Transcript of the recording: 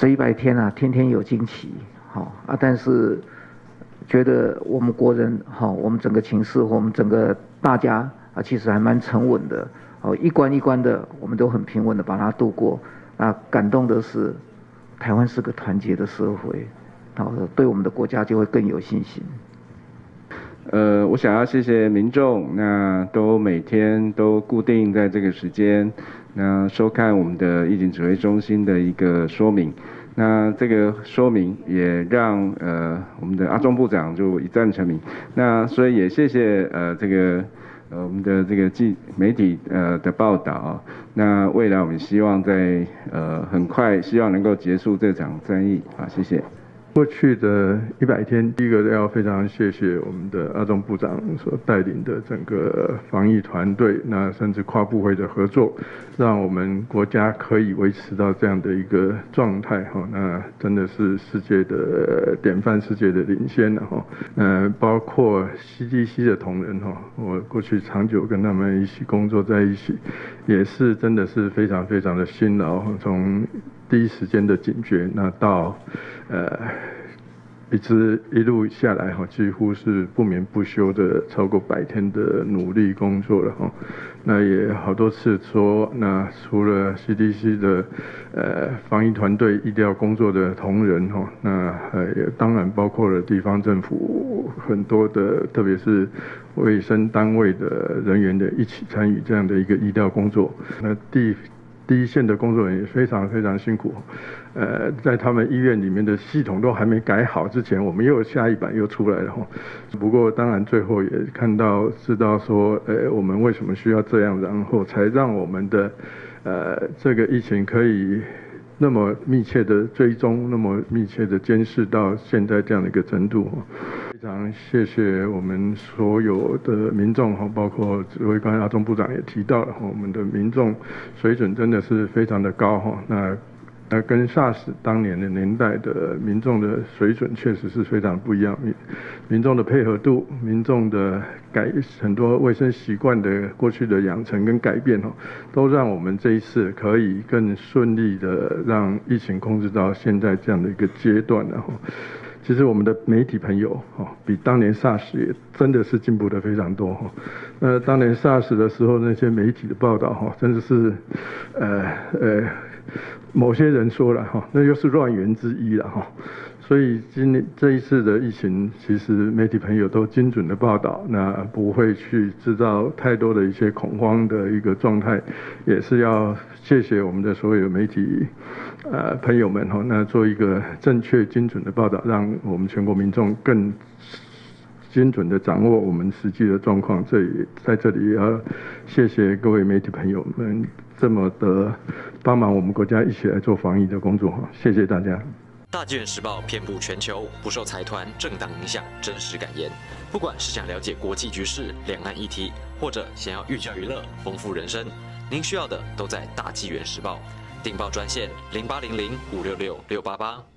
这100天啊，天天有惊奇，但是觉得我们国人我们整个情势或我们整个大家其实还蛮沉稳的，一关一关的我们都很平稳的把它度过。那感动的是，台湾是个团结的社会，对我们的国家就会更有信心。 我想要谢谢民众，那都每天都固定在这个时间，那收看我们的疫情指挥中心的一个说明。那这个说明也让我们的阿中部长就一战成名。那所以也谢谢我们的这个媒体的报道。那未来我们希望在很快希望能够结束这场战役啊，谢谢。 过去的100天，第一个要非常谢谢我们的阿中部长所带领的整个防疫团队，那甚至跨部会的合作，让我们国家可以维持到这样的一个状态哈，那真的是世界的典范，世界的领先了哈。包括 CDC 的同仁哈，我过去长久跟他们一起工作在一起，也是真的是非常非常的辛劳，从第一时间的警觉，那到一路下来哈，几乎是不眠不休的超过100天的努力工作了哈。那也好多次说，那除了 CDC 的防疫团队医疗工作的同仁哈，那也当然包括了地方政府很多的，特别是卫生单位的人员的一起参与这样的一个医疗工作。那第一线的工作人员也非常非常辛苦，在他们医院里面的系统都还没改好之前，我们又下一版又出来了哈。不过当然最后也知道说，我们为什么需要这样，然后才让我们的这个疫情可以那么密切的追踪，那么密切的监视到现在这样的一个程度。非常谢谢我们所有的民众哈，包括指挥官阿中部长也提到了，我们的民众水准真的是非常的高哈。那跟 SARS 当年的年代的民众的水准确实是非常不一样，民众的配合度，民众的很多卫生习惯的过去的养成跟改变都让我们这一次可以更顺利的让疫情控制到现在这样的一个阶段了。其实我们的媒体朋友比当年 SARS 也真的是进步的非常多当年 SARS 的时候，那些媒体的报道真的是某些人说了那又是乱源之一了所以这一次的疫情，其实媒体朋友都精准的报道，那不会去制造太多的一些恐慌的一个状态，也是要谢谢我们的所有媒体朋友们那做一个正确精准的报道，让我们全国民众更精准的掌握我们实际的状况。在这里也要谢谢各位媒体朋友们这么的帮忙我们国家一起来做防疫的工作谢谢大家。 大纪元时报遍布全球，不受财团、政党影响，真实敢言。不管是想了解国际局势、两岸议题，或者想要寓教于乐、丰富人生，您需要的都在大纪元时报。订报专线0800566688。